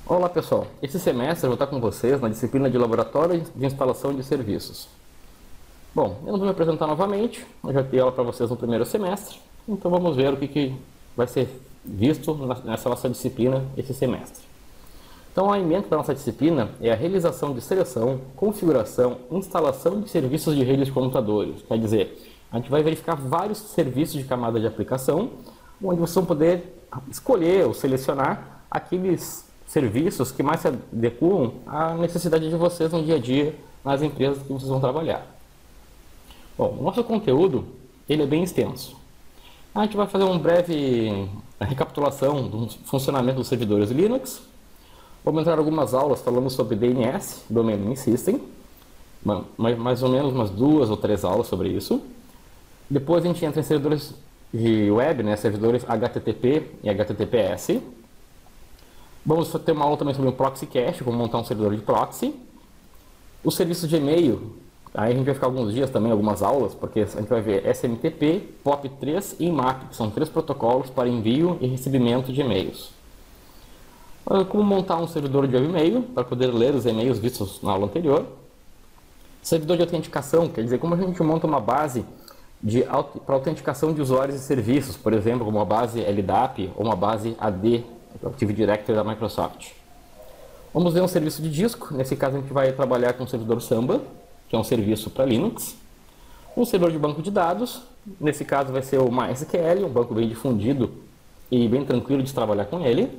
Olá pessoal, esse semestre eu vou estar com vocês na disciplina de Laboratório de Instalação de Serviços. Bom, eu não vou me apresentar novamente, eu já dei aula para vocês no primeiro semestre, então vamos ver o que vai ser visto nessa nossa disciplina esse semestre. Então a ementa da nossa disciplina é a realização de seleção, configuração, instalação de serviços de redes de computadores. Quer dizer, a gente vai verificar vários serviços de camada de aplicação, onde vocês vão poder escolher ou selecionar aqueles serviços que mais se adequam à necessidade de vocês no dia a dia nas empresas que vocês vão trabalhar. Bom, o nosso conteúdo ele é bem extenso. A gente vai fazer uma breve recapitulação do funcionamento dos servidores Linux. Vamos entrar em algumas aulas falando sobre DNS, Domain Name System, mais ou menos umas 2 ou 3 aulas sobre isso. Depois a gente entra em servidores de web, servidores HTTP e HTTPS. Vamos ter uma aula também sobre o Proxy Cache, como montar um servidor de proxy. Os serviços de e-mail, aí a gente vai ficar alguns dias também, algumas aulas, porque a gente vai ver SMTP, POP3 e IMAP, que são 3 protocolos para envio e recebimento de e-mails. Como montar um servidor de e-mail, para poder ler os e-mails vistos na aula anterior. Servidor de autenticação, quer dizer, como a gente monta uma base para autenticação de usuários e serviços, por exemplo, como uma base LDAP ou uma base AD, Active Directory da Microsoft. Vamos ver um serviço de disco. Nesse caso a gente vai trabalhar com o servidor Samba, que é um serviço para Linux. Um servidor de banco de dados. Nesse caso vai ser o MySQL, um banco bem difundido e bem tranquilo de se trabalhar com ele.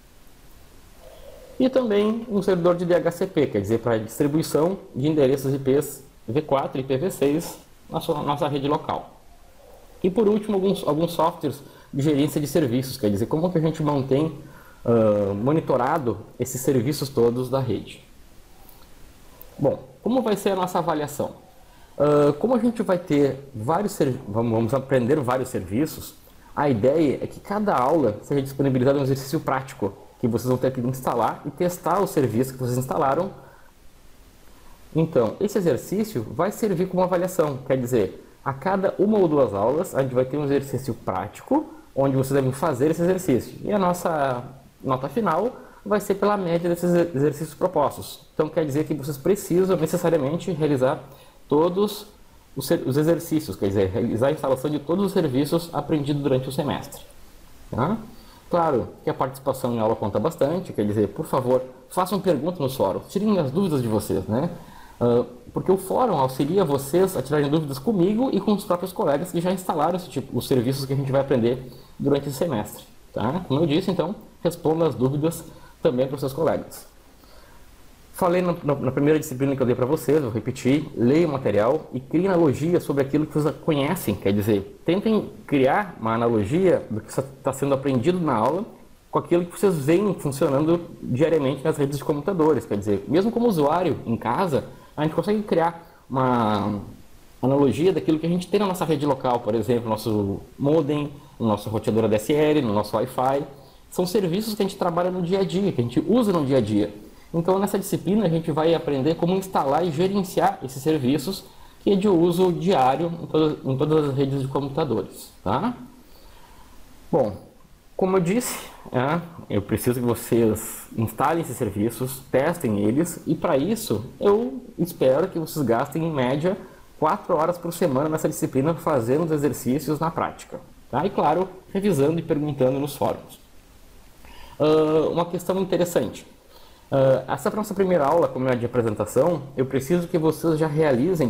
E também um servidor de DHCP, quer dizer, para distribuição de endereços IPs V4 e IPv6 na nossa rede local. E por último, alguns softwares de gerência de serviços, quer dizer, como que a gente mantém monitorado esses serviços todos da rede. Bom, como vai ser a nossa avaliação? Como a gente vai ter vamos aprender vários serviços, a ideia é que cada aula seja disponibilizado um exercício prático, que vocês vão ter que instalar e testar o serviço que vocês instalaram. Então, esse exercício vai servir como avaliação, quer dizer, a cada 1 ou 2 aulas a gente vai ter um exercício prático, onde vocês devem fazer esse exercício. E a nossa nota final vai ser pela média desses exercícios propostos. Então quer dizer que vocês precisam necessariamente realizar todos os exercícios, quer dizer, realizar a instalação de todos os serviços aprendidos durante o semestre. Tá? Claro que a participação em aula conta bastante, quer dizer, por favor, façam perguntas no fórum, tirem as dúvidas de vocês, porque o fórum auxilia vocês a tirarem dúvidas comigo e com os próprios colegas que já instalaram os serviços que a gente vai aprender durante esse semestre. Tá? Como eu disse, então, responda as dúvidas também para os seus colegas. Falei na primeira disciplina que eu dei para vocês, vou repetir, leia o material e criem analogia sobre aquilo que vocês conhecem, quer dizer, tentem criar uma analogia do que está sendo aprendido na aula com aquilo que vocês veem funcionando diariamente nas redes de computadores, quer dizer, mesmo como usuário em casa, a gente consegue criar uma analogia daquilo que a gente tem na nossa rede local, por exemplo, nosso modem, no nosso roteador ADSL, no nosso Wi-Fi. São serviços que a gente trabalha no dia a dia, que a gente usa no dia a dia. Então, nessa disciplina, a gente vai aprender como instalar e gerenciar esses serviços que é de uso diário em todas as redes de computadores. Tá? Bom, como eu disse, eu preciso que vocês instalem esses serviços, testem eles, e para isso eu espero que vocês gastem em média 4 horas por semana nessa disciplina fazendo os exercícios na prática. Tá? E claro, revisando e perguntando nos fóruns. Uma questão interessante. Essa nossa primeira aula, como é de apresentação, eu preciso que vocês já realizem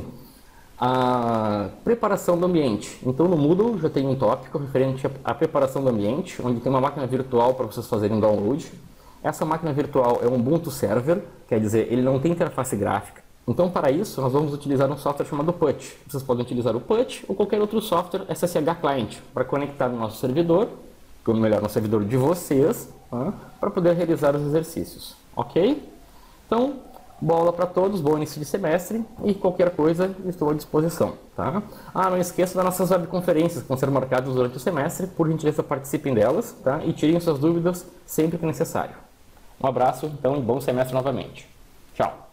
a preparação do ambiente. Então no Moodle já tem um tópico referente à preparação do ambiente, onde tem uma máquina virtual para vocês fazerem download. Essa máquina virtual é um Ubuntu Server, quer dizer, ele não tem interface gráfica. Então para isso nós vamos utilizar um software chamado PuTTY. Vocês podem utilizar o PuTTY ou qualquer outro software SSH Client para conectar no nosso servidor, ou melhor, no servidor de vocês, para poder realizar os exercícios. Ok? Então, boa aula para todos, bom início de semestre e qualquer coisa estou à disposição. Tá? Não esqueça das nossas webconferências que vão ser marcadas durante o semestre, por gentileza participem delas, tá? E tirem suas dúvidas sempre que necessário. Um abraço, então, e bom semestre novamente. Tchau!